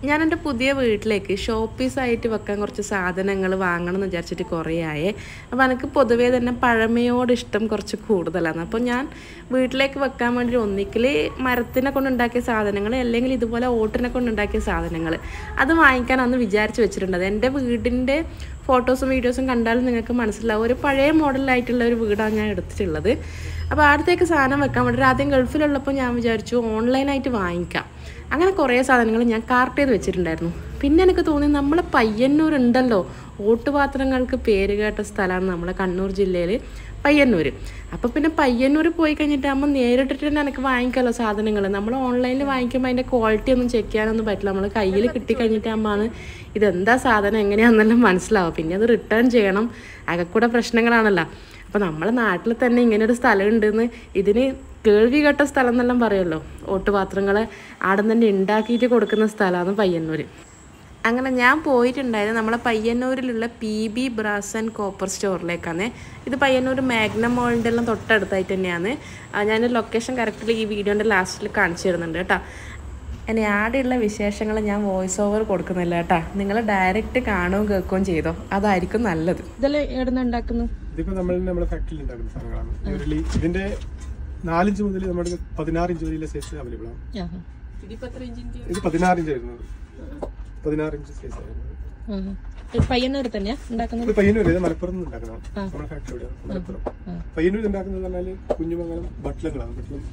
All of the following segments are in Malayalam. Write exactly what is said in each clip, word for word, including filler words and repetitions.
ഞാൻ എൻ്റെ പുതിയ വീട്ടിലേക്ക് ഷോപ്പ് പീസായിട്ട് വെക്കാൻ കുറച്ച് സാധനങ്ങൾ വാങ്ങണം എന്ന് വിചാരിച്ചിട്ട് കുറേ ആയേ. അപ്പോൾ എനിക്ക് പൊതുവേ തന്നെ പഴമയോട് ഇഷ്ടം കുറച്ച് കൂടുതലാണ്. അപ്പോൾ ഞാൻ വീട്ടിലേക്ക് വെക്കാൻ വേണ്ടി ഒന്നിക്കൽ മരത്തിനെ കൊണ്ടുണ്ടാക്കിയ സാധനങ്ങൾ അല്ലെങ്കിൽ ഇതുപോലെ ഓട്ടിനെ കൊണ്ടുണ്ടാക്കിയ സാധനങ്ങൾ അത് വാങ്ങിക്കാനാണെന്ന് വിചാരിച്ച് വെച്ചിട്ടുണ്ട്. എൻ്റെ വീടിൻ്റെ ഫോട്ടോസും വീഡിയോസും കണ്ടാലും നിങ്ങൾക്ക് മനസ്സിലാവും ഒരു പഴയ മോഡലായിട്ടുള്ള ഒരു വീടാണ് ഞാൻ എടുത്തിട്ടുള്ളത്. അപ്പോൾ അടുത്തേക്ക് സാധനം വെക്കാൻ വേണ്ടി ആദ്യം ഗൾഫിലുള്ളപ്പോൾ ഞാൻ വിചാരിച്ചു ഓൺലൈനായിട്ട് വാങ്ങിക്കാം. അങ്ങനെ കുറേ സാധനങ്ങൾ ഞാൻ കാർട്ട് ചെയ്ത് വെച്ചിട്ടുണ്ടായിരുന്നു. പിന്നെ എനിക്ക് തോന്നി നമ്മളെ പയ്യന്നൂർ ഉണ്ടല്ലോ, ഓട്ടുപാത്രങ്ങൾക്ക് പേര് കേട്ട സ്ഥലമാണ് നമ്മളെ കണ്ണൂർ ജില്ലയിൽ പയ്യന്നൂർ. അപ്പോൾ പിന്നെ പയ്യന്നൂർ പോയി കഴിഞ്ഞിട്ട് നമ്മൾ നേരിട്ടിട്ട് തന്നെ എനിക്ക് വാങ്ങിക്കാമല്ലോ സാധനങ്ങൾ. നമ്മൾ ഓൺലൈനിൽ വാങ്ങിക്കുമ്പോൾ അതിൻ്റെ ക്വാളിറ്റി ഒന്നും ചെക്ക് ചെയ്യാനൊന്നും പറ്റില്ല. നമ്മൾ കയ്യിൽ കിട്ടിക്കഴിഞ്ഞിട്ട് അമ്മാണ് ഇതെന്താ സാധനം എങ്ങനെയാണെന്നെല്ലാം മനസ്സിലാവും. പിന്നെ അത് റിട്ടേൺ ചെയ്യണം, അകക്കൂടെ പ്രശ്നങ്ങളാണല്ലോ. അപ്പോൾ നമ്മളെ നാട്ടിൽ തന്നെ ഇങ്ങനെ ഒരു സ്ഥലം ഉണ്ടെന്ന് ഇതിന് കേൾവി കേട്ട സ്ഥലം എന്നെല്ലാം പറയുമല്ലോ. ഓട്ടുപാത്രങ്ങളെ ആടെ തന്നെ ഉണ്ടാക്കിയിട്ട് കൊടുക്കുന്ന സ്ഥലമാണ് പയ്യന്നൂർ. അങ്ങനെ ഞാൻ പോയിട്ടുണ്ടായത് നമ്മളെ പയ്യന്നൂരിലുള്ള P B brass and copper സ്റ്റോറിലേക്കാണ്. ഇത് പയ്യന്നൂർ മാഗ്നം മോളിൻ്റെ എല്ലാം തൊട്ടടുത്തായിട്ട് തന്നെയാണ്. ഞാൻ ലൊക്കേഷൻ കറക്റ്റിൽ ഈ വീഡിയോൻ്റെ ലാസ്റ്റിൽ കാണിച്ചു തരുന്നുണ്ട് കേട്ടോ. ഇനി ആടെയുള്ള വിശേഷങ്ങൾ ഞാൻ വോയിസ് ഓവർ കൊടുക്കുന്നില്ല കേട്ടോ. നിങ്ങൾ ഡയറക്റ്റ് കാണുകയും കേൾക്കുകയും ചെയ്തോ, അതായിരിക്കും നല്ലത്. ഇതെല്ലാം എവിടെ നിന്ന് ഉണ്ടാക്കുന്നു? ഇതിപ്പോ നമ്മൾ നമ്മുടെ ഫാക്ടറിയിൽ ഉണ്ടാക്കുന്ന സാധനങ്ങളാണ്. ഇതിന്റെ നാലിഞ്ച് മുതൽ നമ്മുടെ പതിനാറ് ഇഞ്ച് വരെയുള്ള സൈസ് അവൈലബിൾ ആണ്. ഇത് പതിനാറ് ഇഞ്ച് വരുന്നത്, പതിനാറ് ഇഞ്ച് സൈസ് ആയിരുന്നു. പയ്യന്നൂർ തന്നെയാ ഉണ്ടാക്കുന്നത്? പയ്യന്നൂർ മലപ്പുറം ഉണ്ടാക്കുന്നതാണ് നമ്മുടെ ഫാക്ടറി. മലപ്പുറം പയ്യന്നൂർ ഉണ്ടാക്കുന്നത് പറഞ്ഞാല് കുഞ്ഞുമംഗലം ബട്ട്ലങ്ങളാണ്. ബട്ട്ലം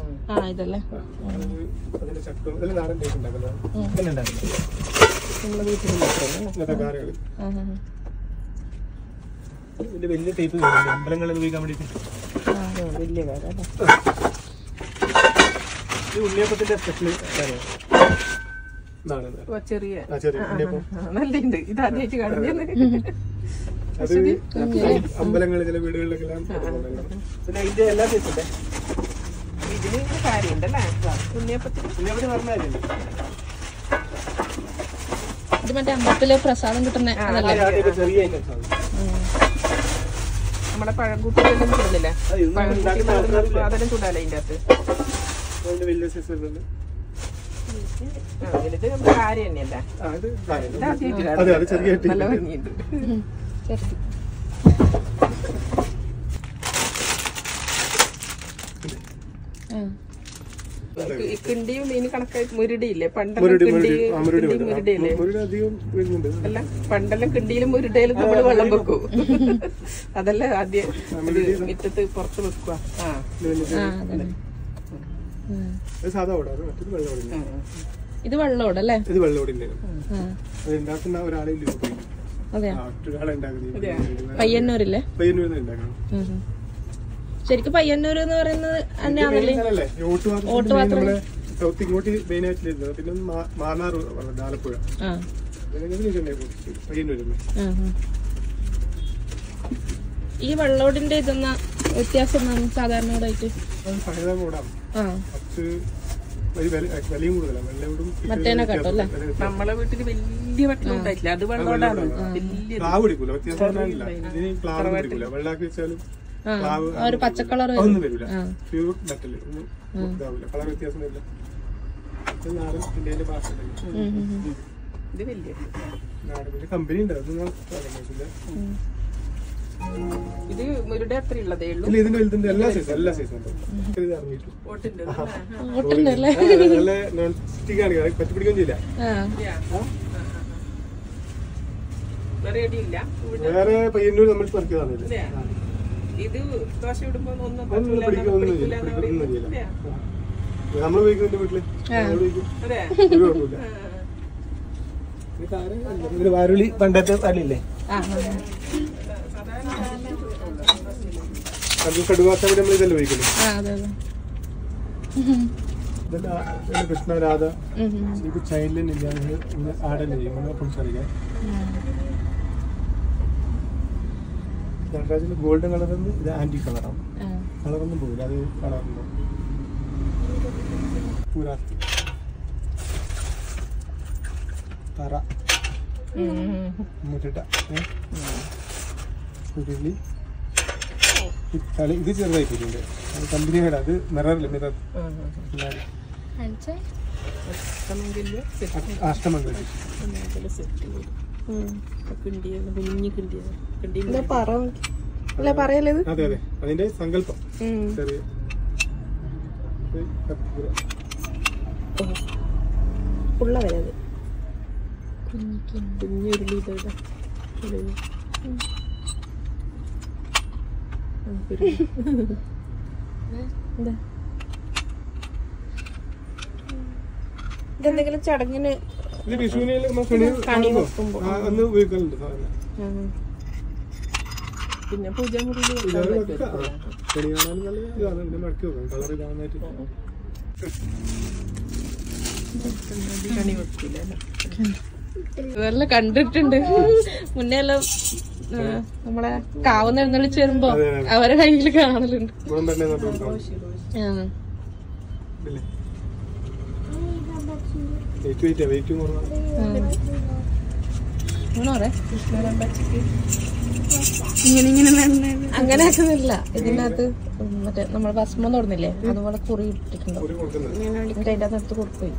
അതിന്റെ ചക്കം ഇതെല്ലാം നാടൻ ടൈപ്പ് ഉണ്ടാക്കുന്നതാണ്. നമ്മുടെ വീട്ടിൽ കാറുകൾ ഇതിന്റെ വലിയ ടൈപ്പ് അമ്പലങ്ങളിൽ ഉപയോഗിക്കാൻ വേണ്ടിട്ട് വലിയ ഉണ്ണിയപ്പത്തിന്റെ സ്പെഷ്യൽ അമ്പലങ്ങളിൽ ചില വീടുകളിലൊക്കെ പിന്നെ അതിന്റെ എല്ലാ സൈസുണ്ട്. ഇതിന് കാര്യമുണ്ടല്ലേ ഉണ്ണിയപ്പത്തിന് പറഞ്ഞ കാര്യമുണ്ട്. ഇത് മറ്റേ അമ്പലത്തിലെ പ്രസാദം കിട്ടുന്ന ചെറിയ ഐറ്റംസ് ആണ്. നമ്മുടെ പഴംകൂട്ടിലെല്ലാം ചൂടുന്നില്ല, അതെല്ലാം ചൂടാലേ അതിന്റെ അകത്ത്. വലിയ സൈസ് വരുന്നുണ്ട്. കാര്യം തന്നെയല്ലേ, നല്ല ഭംഗിയുണ്ട്. കിണ്ടിയും ഇതിന് കണക്കായിട്ട് മുരുടിയില്ലേ? പണ്ടെല്ലാം മുരുടയില്ലേ? അല്ല, പണ്ടെല്ലാം കിണ്ടിയിലും മുരുടയിലും നമ്മള് വെള്ളം വെക്കൂ. അതല്ല ആദ്യം മുറ്റത്ത് പുറത്ത് വെക്കുക. ഇത് വെള്ളോടല്ലേ? ഇത് വെള്ളോടിന്റെ ഉണ്ടാക്കുന്ന ഒരാളെ പയ്യന്നൂരില്ലേ? പയ്യന്നൂരിൽ ഉണ്ടാക്കണം. ശരിക്കും പയ്യന്നൂർ എന്ന് പറയുന്നത് സൗത്ത് ഇങ്ങോട്ട് മെയിൻ ആയിട്ടിരുന്നത്. പിന്നെ മാന്നാർ, ആലപ്പുഴ, പയ്യന്നൂരിൽ. ഈ വെള്ളോടിന്റെ ഇതെന്നാ വ്യത്യാസം സാധാരണയോടായിട്ട്? പഴയ മോഡാണ്, വിലയും കൂടുതലാണ്. വെള്ളയോടും മറ്റേനെ കേട്ടോ അല്ലേ? നമ്മളെ വീട്ടില് വലിയ വെള്ളം ഉണ്ടായിട്ടില്ല, അത് വെള്ളോടാണ്. പ്ലാവ് പിടിക്കൂല, വ്യത്യാസം ഇതിന് പ്ലാവ് പിടിക്കൂല. വെള്ളാക്കി വെച്ചാലും ഒരു പച്ചക്കളർ ഒന്നും വരില്ല. പ്യൂർ മെറ്റല് ഒന്നും ഇതാവില്ല, കളർ വ്യത്യാസം വരില്ല. നാടൻ ഇന്ത്യയിലെ ഭാഷ ഇത് വലിയ നാടൻ കമ്പനി ഉണ്ട്. ഇത് മുരുടെ അത്ര ഉള്ളതേ ഉള്ളൂ. ഇതിന്റെ വലുതിന്റെ എല്ലാ സൈസും എല്ലാ സൈസും ഉണ്ട്. ഇത് ഇറങ്ങിയിട്ടു നല്ല നോൺ സ്റ്റിക്ക് ആണ്, പറ്റിപ്പിടിക്കുകയും ചെയ്യില്ല. വേറെ പയ്യന്നൂർ നമ്മൾ പറിക്കുന്നതാണ്. ഇത് ദോശ ഇടുമ്പോ ഒന്നും പിടിക്കൊന്നും ചെയ്യില്ല. നമ്മൾ ഉപയോഗിക്കുന്നതിന്റെ വീട്ടില് കുഴപ്പമില്ല. വാരുളി പണ്ടത്തെ തലയില്ലേ, കടുവാത്തവിടെ നമ്മൾ ഇതെല്ലാം ഉപയോഗിക്കുന്നു. കൃഷ്ണ രാധ ഇത് ചൈൽഡിന് ഇല്ല ആടല്ലേ ചെയ്യും പൊളിച്ചറിയാൻ. നടരാജിന് ഗോൾഡൻ കളറൊന്നും ഇത് ആന്റി കളറാണ്. കളറൊന്നും പോകില്ല, അത് കളറുണ്ടോ പൂരാസ്തി തറ മുട്ടിട്ട ഉരുളി ഇത് ചെറുതായിട്ടുണ്ട്. അത് കമ്പനിയുടെ അത് മിററില്ല, മിറർ അഷ്ടമംഗല്യ സെറ്റ് അഷ്ടമംഗലം സെറ്റ് കിണ്ടിയാണ് കുഞ്ഞു കിണ്ടിയാണ് കിണ്ടി എന്താ പറ അല്ല പറയല്ലേ ഇത്? അതെ അതെ അതിന്റെ സങ്കല്പം ചെറിയ ഉള്ള വില അത് കുഞ്ഞുരുളി ഇതോടെ എന്താ ഇതെന്തെങ്കിലും ചടങ്ങിന് ഇത് വിഷുവിനെ കണി വെക്കുമ്പോ അന്ന് ഉപയോഗിക്കലുണ്ട് സാധനം. പിന്നെ പൂജാമുറിയിൽ ഇതാണ് വെക്കുക. ആ, കണി കാണാൻ നല്ല ഇതാണ്. പിന്നെ മടക്കി വെക്കാം കളർ കാണാനായിട്ട്. കണി വെക്കില്ല ഇതെല്ലാം കണ്ടിട്ടുണ്ട് മുന്നേ എല്ലാം ആ, നമ്മളെ കാവുന്ന എഴുന്നള്ളിച്ച് വരുമ്പോ അതെ, അതെ. അവരെ കയ്യിൽ കാണലുണ്ട്. ഗുണം തന്നെ നമുക്ക് ഉണ്ടാവും. ആ. ഇല്ലേ? വെയിറ്റ് വെയിറ്റ് വെയിറ്റ് കുറവാണ്. ആണോ പറയാ? കൃഷ്ണരമ്പച്ചക്ക് ഇങ്ങനെ ഇങ്ങനെ അങ്ങനെ ആക്കുന്നില്ല. ഇതിനകത്ത് മറ്റേ നമ്മള് ഭസ്മം തൊടുന്നില്ലേ അതുപോലെ കുറി ഇട്ടിട്ടുണ്ടോ ഒരു കൊടുക്കുന്നത് എന്നിട്ട് അതിന്റെ അകത്ത് എടുത്ത് കൊടുക്കും.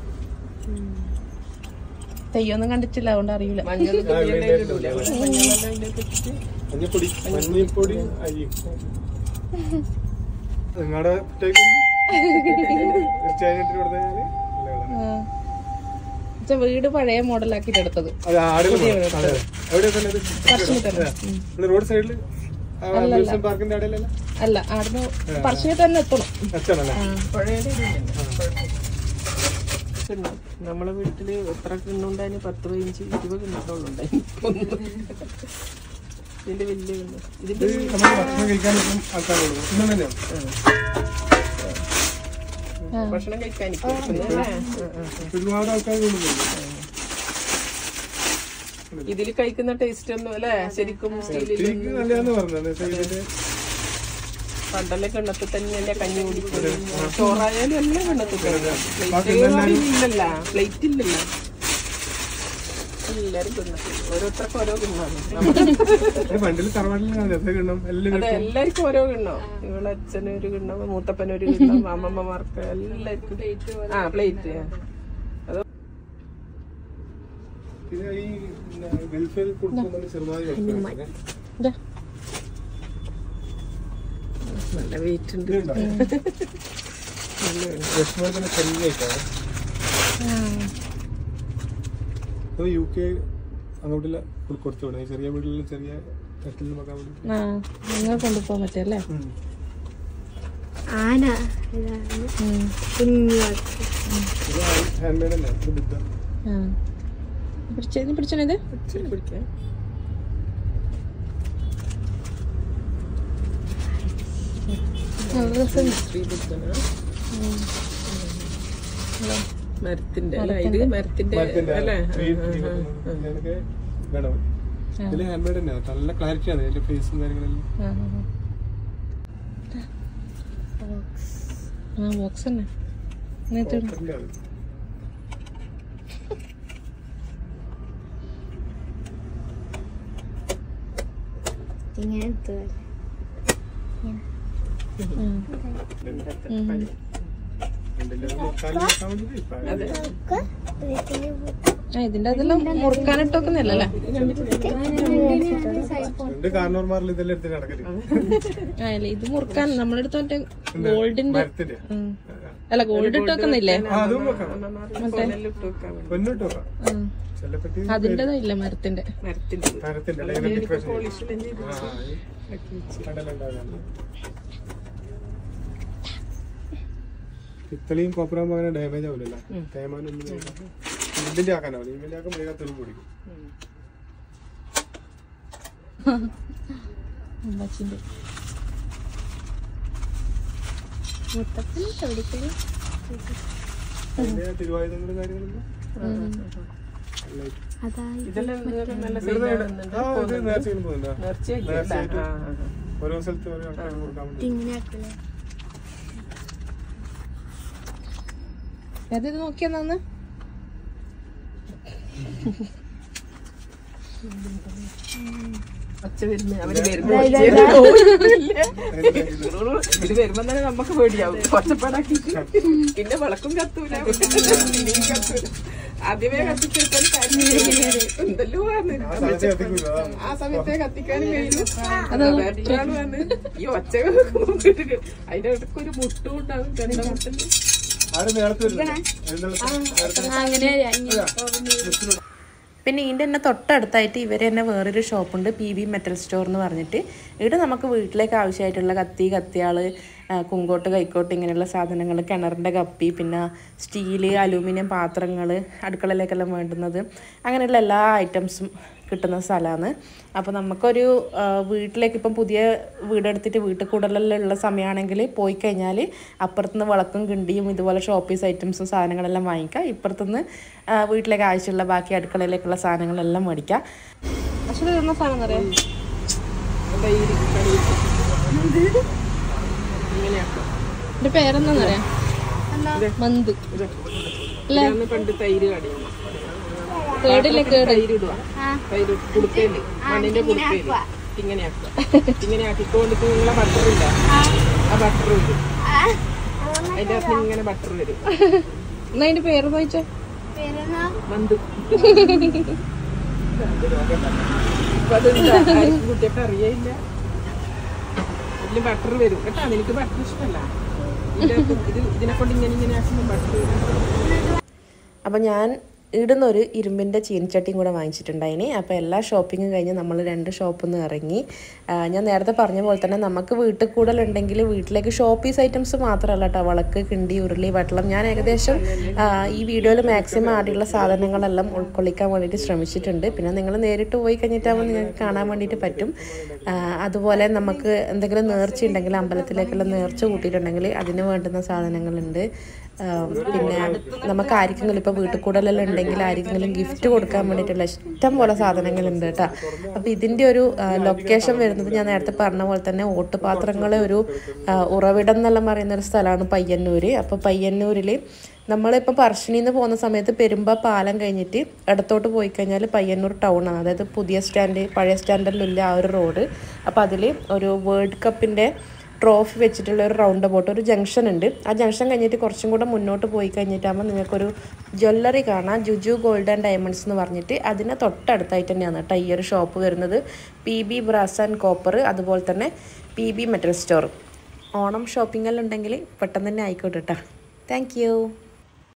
തെയ്യൊന്നും കണ്ടിട്ടില്ല അതുകൊണ്ട് അറിയില്ല. മഞ്ഞൾ പൊടിയെല്ലാം ഇടൂല മഞ്ഞളെല്ലാം അതിലേക്ക് ഇട്ടിട്ട് മഞ്ഞപ്പൊടി മഞ്ഞപ്പൊടി അരിയും നിങ്ങളുടെ തീർച്ചയായും കൊടുത്തു കഴിഞ്ഞാല് ആ. വീട് പഴയ മോഡലാക്കിട്ട് എടുത്തത്. അത് ആടുകൾ എവിടെ തന്നെ റോഡ് സൈഡില് പാർക്കിന്റെ അടയിലല്ല അല്ല ആടുന്ന് പറശ്ശിനി തന്നെ എത്തണം. എത്തണല്ലേ? പുഴയുടെ നമ്മളെ വീട്ടില് എത്ര കിണ്ണുണ്ടായിരുന്നു? പത്ത് പതിനഞ്ച് ഇരുപത് കിണ്ണുണ്ടായി. ഇതിന്റെ വലിയ കിണ്ണ് ഇത് ഇതിന്റെ നമ്മൾ ഭക്ഷണം കഴിക്കാനൊന്നും ആൾക്കാരുള്ളൂ ഇന്നും തന്നെയാണ്. ഭക്ഷണം കഴിക്കാനിപ്പോ ഒരുപാട് ആൾക്കാർ ഇതില് കഴിക്കുന്ന ടേസ്റ്റ് ഒന്നും അല്ലേ ശരിക്കും സ്റ്റീലിൽ നല്ലതാന്ന് പറഞ്ഞത്. ഇതിന്റെ പണ്ടല്ലേ കിണ്ണത്തിൽ തന്നെയല്ലേ കഞ്ഞി കുടിക്കുന്നത്. ചോറായാലും എല്ലാം കിണ്ണത്തിൽ തന്നെ. പ്ലേറ്റ് ഇല്ലല്ല പ്ലേറ്റ് ഇല്ലല്ലോ. എല്ലാരും കിണ്ണത്തിൽ ഓരോരുത്തർക്കും ഓരോ കിണ്ണാണ്. പണ്ടിൽ തറവാട്ടിൽ കിണ്ണം എല്ലാം അതെ എല്ലാവർക്കും ഓരോ കിണ്ണോ. ഇവളെ അച്ഛന് ഒരു കിണ്ണം, മൂത്തപ്പന് ഒരു കിണ്ണം, അമ്മമ്മമാർക്ക് എല്ലാവർക്കും ആ പ്ലേറ്റ്. അത് പിന്നെ ഈ വെൽഫെയർ കൊടുക്കുമ്പോൾ ചെറുതായി വെൽഫെയർ ഇതാ. നല്ല വെയിറ്റ് ഉണ്ട്. വിഷമത്തിന് ചെറിയ യു കെ അങ്ങോട്ടില്ല കൊടുത്തു വിടാം. ചെറിയ വീട്ടിൽ ചെറിയ തട്ടിൽ നോക്കാൻ വേണ്ടി ആ നിങ്ങൾ കൊണ്ടുപോകാൻ പറ്റല്ലേ? ആന കുഞ്ഞു ഹാൻഡ് മെയ്ഡ് അല്ലേ? ഇത് ബുദ്ധ പിടിച്ചത് പിടിച്ചത് പിടിക്കാൻ ശ്രീബുദ്ധന മരത്തിന്റെ അല്ല ഇത് മരത്തിന്റെ അല്ലേ? ഇതില് ഹാൻഡ് മെയ്ഡ് തന്നെയാണ്. നല്ല ക്ലാരിറ്റി ആണ് ഇതിന്റെ ഫേസും കാര്യങ്ങളെല്ലാം. ആ ബോക്സ് തന്നെ കോപ്പറിന്റെ ആണ്. ഇങ്ങനെ അതെ ആ ഇതിന്റെ അതെല്ലാം മുറുക്കാനിട്ടൊക്കെന്നല്ലേ? രണ്ട് കാരണവർമാരിൽ ഇതെല്ലാം എടുത്ത് നടക്കല് ആ അല്ല ഇത് മുറുക്കാൻ നമ്മളെടുത്ത് മറ്റേ ഗോൾഡിന്റെ മരത്തിന്റെ അല്ല ഗോൾഡ് ഇട്ടൊക്കുന്നില്ലേ? അതും വെക്കാം. പൊന്നെല്ലാം ഇട്ട് വെക്കാൻ വേണ്ടി. പൊന്നിട്ട് വെക്കാം. ചെല്ലപ്പറ്റി അതിന്റെതാ ഇല്ല മരത്തിന്റെ. മരത്തിന്റെ മരത്തിന്റെ അല്ല ഇതിനെ decoration ചെയ്യും. പോളിഷെല്ലാം ചെയ്ത് ആ, ഈ കടലുണ്ടാകാൻ ഇത്രയും കോപ്പറാകുമ്പോ അങ്ങനെ ഡാമേജ് ആവില്ലല്ലോ. തേമാനൊന്നും ഇതിന്റെ ആക്കാനാവില്ല. ഇതിന്റെ ആക്കാൻ വേഗം തെളിവ് പിടിക്കും. അമ്മച്ചിന്റെ മുത്തപ്പനും ചോദിക്കല് അതിന്റെ തിരുവായുധങ്ങളും കാര്യങ്ങളും അതായി ഇതെല്ലാം നല്ല ആ, ഇത് നേർച്ചയിലും പോകുന്നുണ്ടോ? നേർച്ചയായിട്ട് നേർച്ചയായിട്ട് ഓരോ സ്ഥലത്ത് ഓരോ ആൾക്കാർക്ക് കൊടുക്കാൻ വേണ്ടി. ഇങ്ങനെ ആക്കല് അത് ഇത് നോക്കിയാ നന്ന് ഒച്ച വരുന്ന അവര് വരുമ്പോ ഇത് വരുമ്പോ തന്നെ നമുക്ക് പേടിയാവും ഒച്ചപ്പാടാക്കിട്ട്. പിന്നെ വിളക്കും കത്തൂല, ആദ്യമേ കത്തിച്ചെടുത്താൽ എന്തല്ലോ വന്ന് ആ സമയത്തെ കത്തിക്കാനും കഴിയും. വേറൊരാള് വന്ന് ഈ ഒച്ച അതിന്റെ ഇടയ്ക്ക് ഒരു മുട്ടും ഉണ്ടാവും. ചെണ്ട മുട്ടില് പിന്നെ ഇതിൻ്റെ തന്നെ തൊട്ടടുത്തായിട്ട് ഇവർ തന്നെ വേറൊരു ഷോപ്പുണ്ട്, പി വി മെറ്റൽ സ്റ്റോർ എന്ന് പറഞ്ഞിട്ട്. ഇവിടെ നമുക്ക് വീട്ടിലേക്ക് ആവശ്യമായിട്ടുള്ള കത്തി, കത്തിയാൾ, കുങ്കോട്ട്, കൈക്കോട്ട് ഇങ്ങനെയുള്ള സാധനങ്ങൾ, കിണറിൻ്റെ കപ്പി, പിന്നെ സ്റ്റീല്, അലൂമിനിയം പാത്രങ്ങൾ, അടുക്കളയിലേക്കെല്ലാം വേണ്ടുന്നത്, അങ്ങനെയുള്ള എല്ലാ ഐറ്റംസും കിട്ടുന്ന സ്ഥലമാണ്. അപ്പോൾ നമുക്കൊരു വീട്ടിലേക്ക് ഇപ്പം പുതിയ വീടെടുത്തിട്ട് വീട്ടിൽ കൂടുതലെല്ലാം ഉള്ള സമയമാണെങ്കിൽ പോയി കഴിഞ്ഞാൽ അപ്പുറത്തുനിന്ന് വിളക്കും കിണ്ടിയും ഇതുപോലെ ഷോപ്പീസ് ഐറ്റംസും സാധനങ്ങളെല്ലാം വാങ്ങിക്കാം. ഇപ്പുറത്തുനിന്ന് വീട്ടിലേക്ക് ആവശ്യമുള്ള ബാക്കി അടുക്കളയിലേക്കുള്ള സാധനങ്ങളെല്ലാം മേടിക്കാം. പക്ഷേ തരുന്ന സാധനം അറിയാം, എന്റെ പേരെന്താന്നറിയാം, മന്ത്. പണ്ട് തൈര് കടയാണ്, കേടില്ലേ കേട്, തൈര് ഇടുക, തൈര് കുടുക്കയില്, മണ്ണിന്റെ കുടുക്കയില് ഇങ്ങനെ ആക്കുക. ഇങ്ങനെ ആക്കിക്കൊണ്ട് നിങ്ങളെ ബട്ടർ ഇല്ല, ആ ബട്ടർ വരും, അതിന്റെ അകത്ത് ഇങ്ങനെ ബട്ടർ വരും. എന്നാ അതിന്റെ പേര് ചോദിച്ചോ, മന്ത്. ഇപ്പൊ അത് കുട്ടിയൊക്കെ അറിയില്ല. ഇതില് ബട്ടർ വരും കേട്ടോ, എനിക്ക് ബട്ടർ ഇഷ്ടമല്ല. ഇത് ഇതിനെ കൊണ്ട് ഇങ്ങനെ ഇങ്ങനെ ആക്കുമ്പോൾ ബട്ടർ വരും. അപ്പം ഞാൻ ഇടുന്നൊരു ഇരുമ്പിൻ്റെ ചീനച്ചട്ടിയും കൂടെ വാങ്ങിച്ചിട്ടുണ്ടായിന്. അപ്പോൾ എല്ലാ ഷോപ്പിങ്ങും കഴിഞ്ഞ് നമ്മൾ രണ്ട് ഷോപ്പിൽ നിന്ന് ഇറങ്ങി. ഞാൻ നേരത്തെ പറഞ്ഞ പോലെ തന്നെ നമുക്ക് വീട്ടിൽ കൂടുതലുണ്ടെങ്കിൽ വീട്ടിലേക്ക് ഷോപ്പീസ് ഐറ്റംസ് മാത്രമല്ല കേട്ടോ, വിളക്ക്, കിണ്ടി, ഉരുളി, വട്ടളം, ഞാൻ ഏകദേശം ഈ വീഡിയോയിൽ മാക്സിമം ആദ്യമുള്ള സാധനങ്ങളെല്ലാം ഉൾക്കൊള്ളിക്കാൻ വേണ്ടിയിട്ട് ശ്രമിച്ചിട്ടുണ്ട്. പിന്നെ നിങ്ങൾ നേരിട്ട് പോയി കഴിഞ്ഞിട്ടാകുമ്പോൾ നിങ്ങൾക്ക് കാണാൻ വേണ്ടിയിട്ട് പറ്റും. അതുപോലെ നമുക്ക് എന്തെങ്കിലും നേർച്ച ഉണ്ടെങ്കിൽ, അമ്പലത്തിലേക്കുള്ള നേർച്ച കൂട്ടിയിട്ടുണ്ടെങ്കിൽ അതിന് വേണ്ടുന്ന സാധനങ്ങളുണ്ട്. പിന്നെ നമുക്ക് ആർക്കെങ്കിലും ഇപ്പോൾ വീട്ടിൽ കൂടുതലെല്ലാം ഉണ്ടെങ്കിൽ ആർക്കെങ്കിലും ഗിഫ്റ്റ് കൊടുക്കാൻ വേണ്ടിയിട്ടുള്ള ഇഷ്ടം പോലെ സാധനങ്ങളുണ്ട് കേട്ടോ. അപ്പോൾ ഇതിൻ്റെ ഒരു ലൊക്കേഷൻ വരുന്നത് ഞാൻ നേരത്തെ പറഞ്ഞ പോലെ തന്നെ ഓട്ടുപാത്രങ്ങളെ ഒരു ഉറവിടം എന്നെല്ലാം പറയുന്ന ഒരു സ്ഥലമാണ് പയ്യന്നൂർ. അപ്പോൾ പയ്യന്നൂരിൽ നമ്മളിപ്പോൾ പറശ്ശിനിയിൽ നിന്ന് പോകുന്ന സമയത്ത് പെരുമ്പ പാലം കഴിഞ്ഞിട്ട് ഇടത്തോട്ട് പോയി കഴിഞ്ഞാൽ പയ്യന്നൂർ ടൗണാണ്, അതായത് പുതിയ സ്റ്റാൻഡ്, പഴയ സ്റ്റാൻഡിലുള്ള ആ ഒരു റോഡ്. അപ്പോൾ അതിൽ ഒരു വേൾഡ് കപ്പിൻ്റെ ട്രോഫി വെച്ചിട്ടുള്ള ഒരു റൗണ്ട് അബൌട്ട് ഒരു ജംഗ്ഷൻ ഉണ്ട്. ആ ജംഗ്ഷൻ കഴിഞ്ഞിട്ട് കുറച്ചും കൂടെ മുന്നോട്ട് പോയി കഴിഞ്ഞിട്ടാകുമ്പോൾ നിങ്ങൾക്കൊരു ജ്വല്ലറി കാണാം, ജുജു ഗോൾഡ് ആൻഡ് ഡയമണ്ട്സ് എന്ന് പറഞ്ഞിട്ട്. അതിന് തൊട്ടടുത്തായിട്ട് തന്നെയാണ് കേട്ടോ ഈ ഒരു ഷോപ്പ് വരുന്നത്, P B brass and copper, അതുപോലെ തന്നെ P B metal store. Onam ഷോപ്പിംഗെല്ലാം ഉണ്ടെങ്കിൽ പെട്ടെന്ന് തന്നെ ആയിക്കോട്ടെ കേട്ടോ. Thank U.